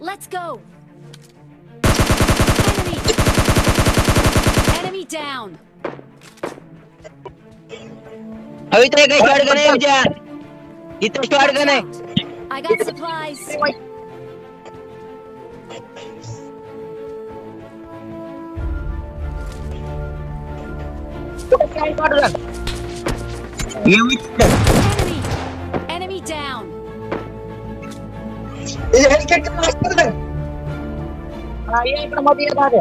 Let's go. Enemy. Enemy down. अभी तो एक स्टार्ट करने हैं भैया ये तो स्टार्ट Watch करने out. I got supplies. ये Enemy. Enemy down. ये हेलकेट का रास्ता है हां ये ఇక్కడ మోది బాగా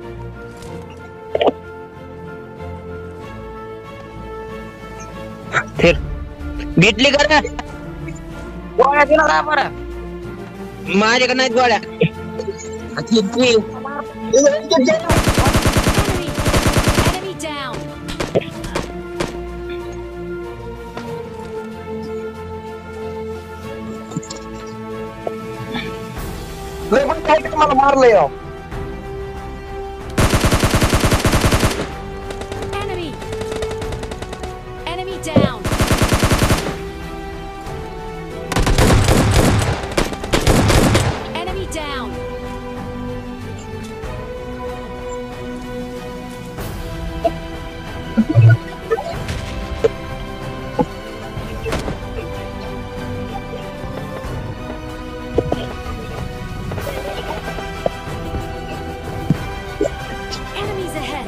फिर बीटली कर गोळ्या दिला का बरं माझे का नाही गोळ्या अच्छी ये हेलकेट Enemy. Enemy down. रे पण काय मला मारलं यार Enemy. Enemy down. Enemy down. Enemies ahead.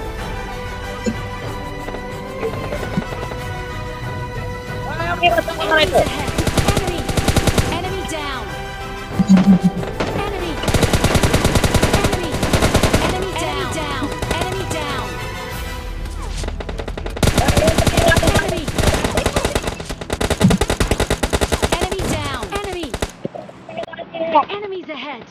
Enemies ahead. Enemy. Enemy down. Enemy. Enemy. Enemy down. Enemy down. Enemy. Enemy down. Enemy. Enemies ahead.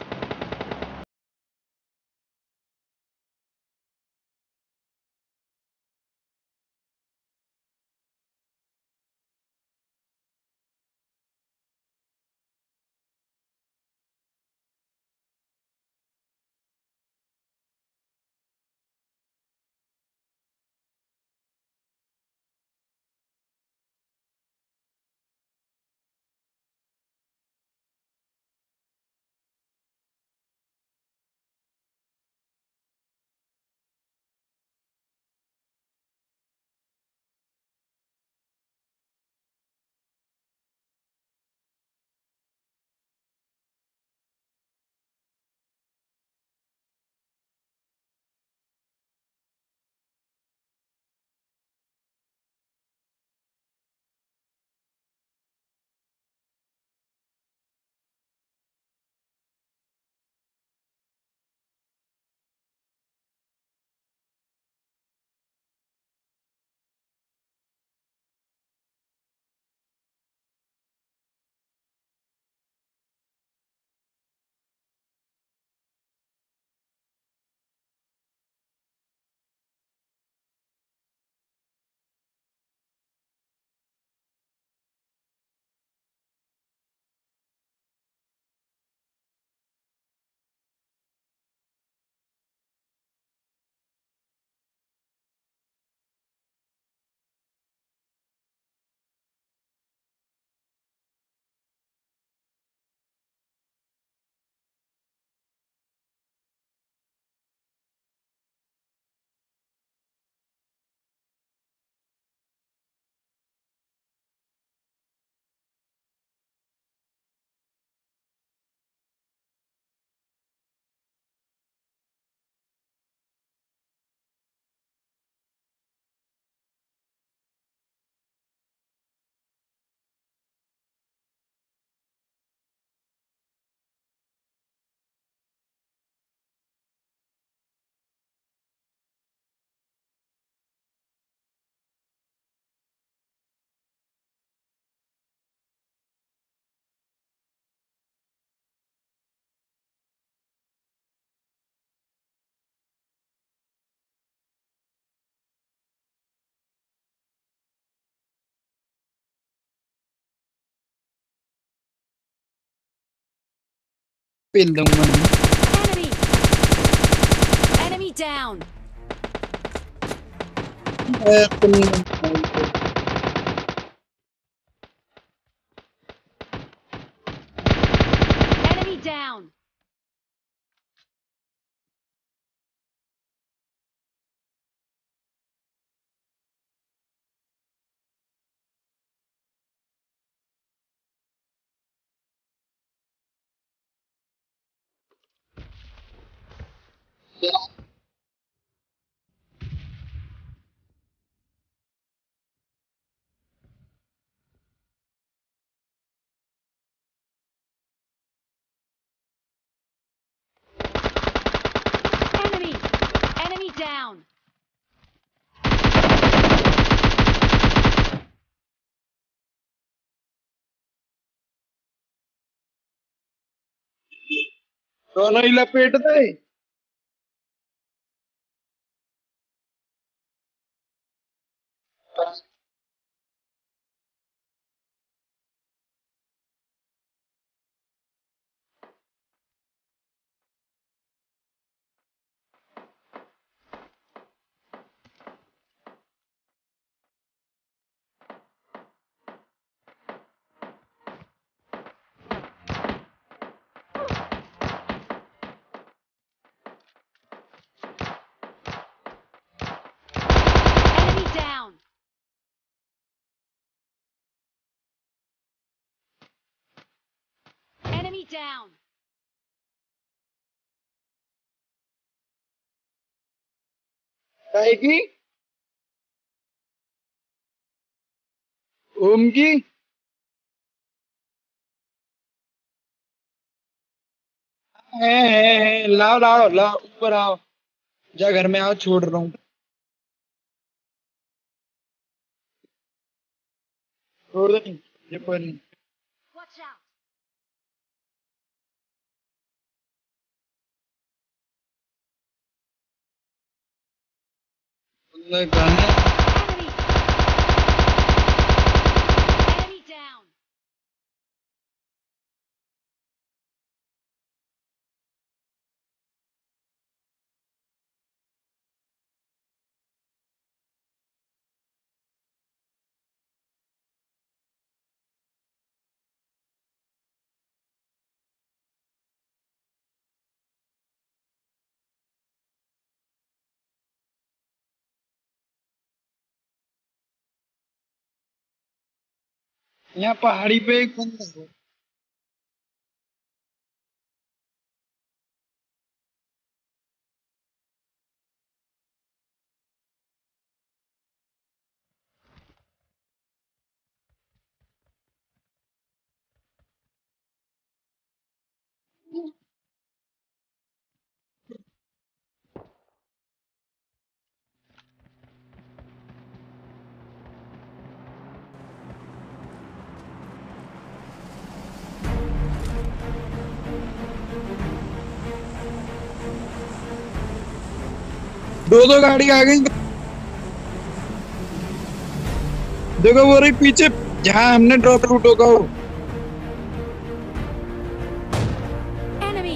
Pindong man. Enemy. Enemy down. Enemy down. दोनों ही लपेट दे। Enemy down. Enemy down. काय की ओम की है लाओ लाओ लाओ ऊपर आओ। जा घर में आओ छोड़ रहा हूँ। छोड़ दे ये पर नहीं। Watch out. बंदा कहाँ है? Enemy. Enemy down. यहाँ पहाड़ी पे एक बंदा है। दो गाड़ी आ गई। देखो वो रही पीछे जहाँ हमने ड्रॉप रूट होगा वो। Enemy.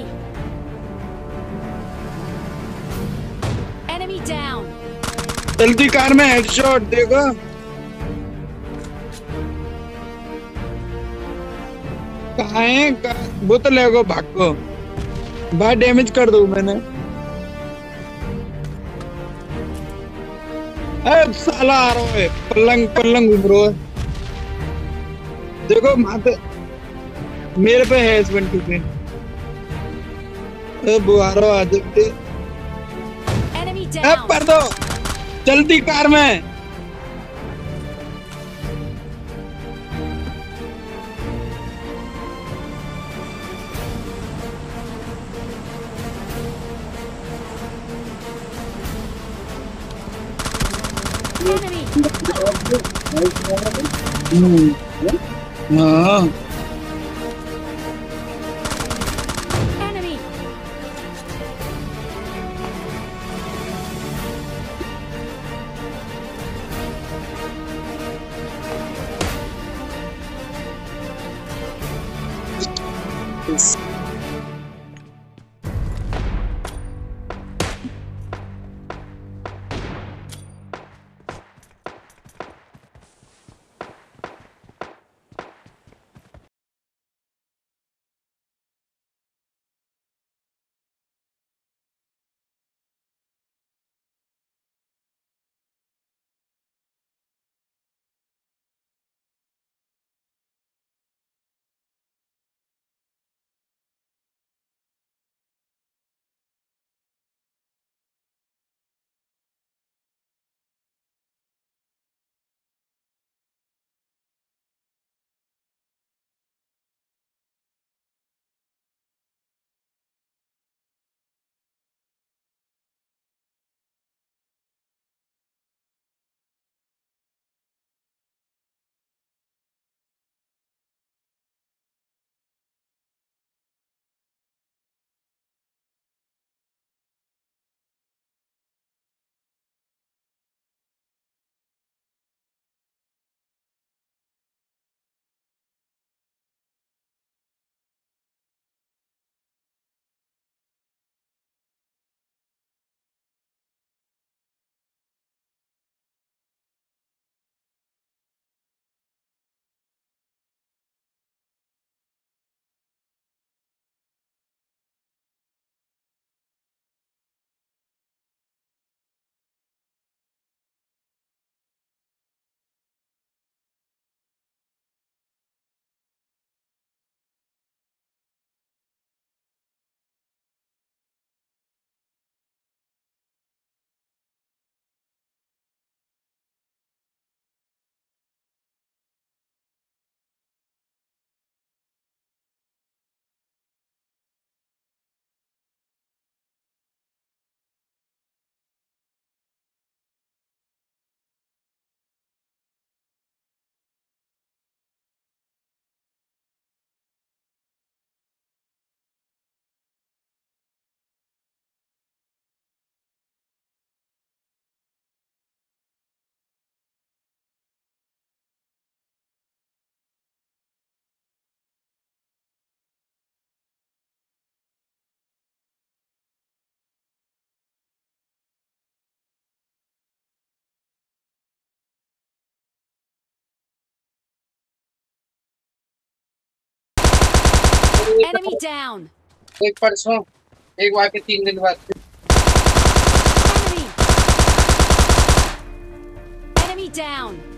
Enemy down. जल्दी कार में हेडशॉट देखो। कहाँ है वो तो ले गो भाग को बाहर डैमेज कर दो मैंने। साला आ रहा है पलंग पलंग घूम रहा है। देखो माथे मेरे पे है S20 पे। वो आ रहा है जल्दी। Enemy down. पर दो जल्दी कार में। Enemy. हाँ Enemy. Enemy down. एक परसों एक वहाँ के 3 दिन बाद Enemy. Enemy down.